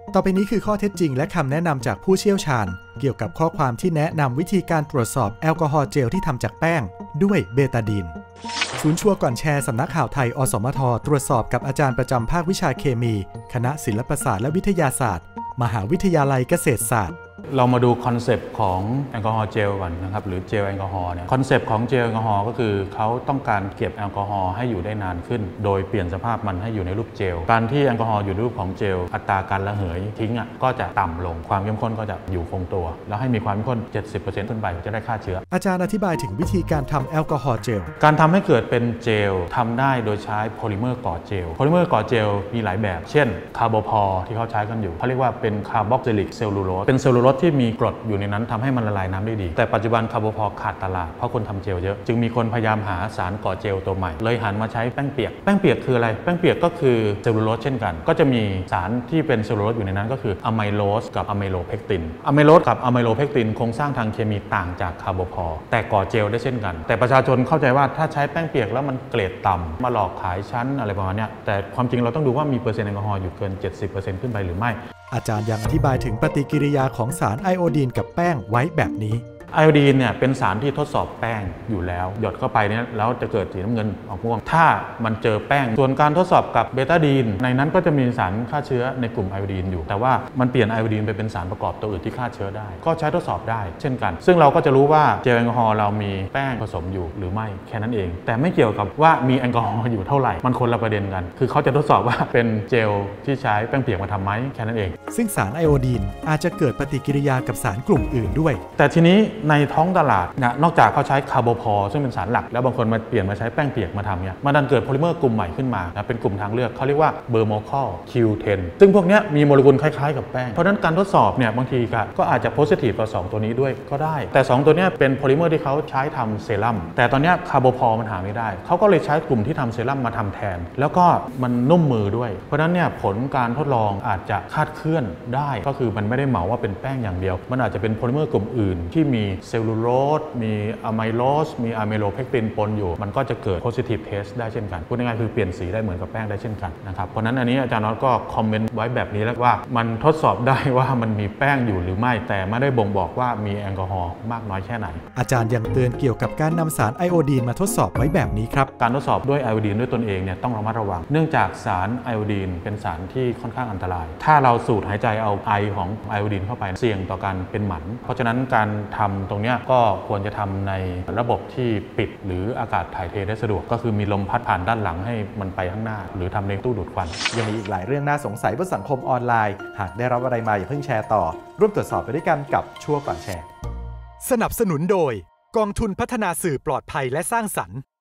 ต่อไปนี้คือข้อเท็จจริงและคำแนะนำจากผู้เชี่ยวชาญเกี่ยวกับข้อความที่แนะนำวิธีการตรวจสอบแอลกอฮอล์เจลที่ทำจากแป้งด้วยเบตาดีนศูนย์ชัวร์ก่อนแชร์สำนักข่าวไทยอสมทตรวจสอบกับอาจารย์ประจำภาควิชาเคมีคณะศิลปศาสตร์และวิทยาศาสตร์มหาวิทยาลัยเกษตรศาสตร์เรามาดูคอนเซปต์ของแอลกอฮอล์เจลก่อนนะครับหรือเจลแอลกอฮอล์เนี่ยคอนเซปต์ของเจลแอลกอฮอล์ก็คือเขาต้องการเก็บแอลกอฮอล์ให้อยู่ได้นานขึ้นโดยเปลี่ยนสภาพมันให้อยู่ในรูปเจลการที่แอลกอฮอล์อยู่ในรูปของเจลอัตราการระเหยทิ้งก็จะต่ำลงความเข้มข้นก็จะอยู่คงตัวแล้วให้มีความเข้มข้น 70% ขึ้นไปจะได้ฆ่าเชื้ออาจารย์อธิบายถึงวิธีการทำแอลกอฮอล์เจลการทำให้เกิดเป็นเจลทำได้โดยใช้โพลิเมอร์ก่อเจลโพลิเมอร์ก่อเจลมีหลายแบบเช่นคาร์โบพอลที่เขาใช้กันอยู่เขาเรียกว่าเป็นคาร์บอกซิลิกเซลลูโลสเป็นเซลลูโลสที่มีกรดอยู่ในนั้นทำให้มันละลายน้ำได้ดีแต่ปัจจุบันคาร์โบพอลขาดตลาดเพราะคนทำเจลเยอะจึงมีคนพยายามหาสารก่อเจลตัวใหม่เลยหันมาใช้แป้งเปียกแป้งเปียกคืออะไรแป้งเปียกก็คือเซลลูโลสเช่นกันก็จะมีสารที่เป็นเซลลูโลสอยู่ในนั้นก็คืออะไมโลสกับอะไมโลเพกตินอะไมโลสกับอะไมโลเพกตินโครงสร้างทางเคมีต่างจากคาร์โบพอลแต่ก่อเจลได้เช่นกันแต่ประชาชนเข้าใจว่าถ้าใช้แป้งเปียกแล้วมันเกรดต่ำมาหลอกขายชั้นอะไรประมาณนี้แต่ความจริงเราต้องดูว่ามีเปอร์เซ็นต์แอลกอฮอล์อยู่เกิน 70% ขึ้นไปหรือไม่อาจารย์ยังอธิบายถึงปฏิกิริยาของสารไอโอดีนกับแป้งไว้แบบนี้ไอโอดีนเนี่ยเป็นสารที่ทดสอบแป้งอยู่แล้วหยดเข้าไปเนี่ยแล้วจะเกิดสีน้ำเงินออกม่วงถ้ามันเจอแป้งส่วนการทดสอบกับเบต้าดีนในนั้นก็จะมีสารฆ่าเชื้อในกลุ่มไอโอดีนอยู่แต่ว่ามันเปลี่ยนไอโอดีนไปเป็นสารประกอบตัวอื่นที่ฆ่าเชื้อได้ก็ใช้ทดสอบได้เช่นกันซึ่งเราก็จะรู้ว่าเจลแอลกอฮอล์เรามีแป้งผสมอยู่หรือไม่แค่นั้นเองแต่ไม่เกี่ยวกับว่ามีแอลกอฮอล์อยู่เท่าไหร่มันคนละประเด็นกันคือเขาจะทดสอบว่าเป็นเจลที่ใช้แป้งเปียกมาทำไหมแค่นั้นเองซึ่งสารไอโอดีนอาจจะเกิดปฏิกิริยากับสารกลุ่มอื่นด้วยแต่ทีนี้ในท้องตลาดนอกจากเขาใช้คาร์โบพอลซึ่งเป็นสารหลักแล้วบางคนมาเปลี่ยนมาใช้แป้งเปียกมาทำเนี่ยมันดันเกิดโพลิเมอร์กลุ่มใหม่ขึ้นมาเป็นกลุ่มทางเลือกเขาเรียกว่าเบอร์โมคอล Q10 ซึ่งพวกนี้มีโมเลกุลคล้ายๆกับแป้งเพราะฉะนั้นการทดสอบเนี่ยบางทีก็อาจจะโพซิทีฟต่อ2ตัวนี้ด้วยก็ได้แต่2ตัวนี้เป็นโพลิเมอร์ที่เขาใช้ทำเซรั่มแต่ตอนนี้คาร์โบพอลมันหาไม่ได้เขาก็เลยใช้กลุ่มที่ทำเซรั่มมาทำแทนแล้วก็มันนุ่มมือด้วยเพราะฉะนั้นเนี่ยผลการทดลองอาจจะคาดเคลื่อนได้ก็คือมันไม่ได้เหมาว่าเป็นแป้งอย่างเดียวมันอาจจะเป็นโพลิเมอร์กลุ่มอื่นที่มีเซลลูโลสมีอะไมโลสมีอะไมโลเพกตินปนอยู่มันก็จะเกิด positive test ได้เช่นกันพูดง่ายๆคือเปลี่ยนสีได้เหมือนกับแป้งได้เช่นกันนะครับเพราะนั้นอันนี้อาจารย์น็อตก็คอมเมนต์ไว้แบบนี้แล้วว่ามันทดสอบได้ว่ามันมีแป้งอยู่หรือไม่แต่ไม่ได้บ่งบอกว่ามีแอลกอฮอล์มากน้อยแค่ไหนอาจารย์ยังเตือนเกี่ยวกับการนำสารไอโอดีนมาทดสอบไว้แบบนี้ครับการทดสอบด้วยไอโอดีนด้วยตนเองเนี่ยต้องระมัดระวังเนื่องจากสารไอโอดีนเป็นสารที่ค่อนข้างอันตรายถ้าเราสูดหายใจเอาไอของไอโอดีนเข้าไปเสี่ยงต่อการเป็นหมันเพราะฉะนั้นการทำตรงนี้ก็ควรจะทำในระบบที่ปิดหรืออากาศถ่ายเทได้สะดวกก็คือมีลมพัดผ่านด้านหลังให้มันไปข้างหน้าหรือทำในตู้ดูดควันยังมีอีกหลายเรื่องน่าสงสัยบนสังคมออนไลน์หากได้รับอะไรมาอย่าเพิ่งแชร์ต่อร่วมตรวจสอบไปด้วยกันกับชัวร์ก่อนแชร์สนับสนุนโดยกองทุนพัฒนาสื่อปลอดภัยและสร้างสรรค์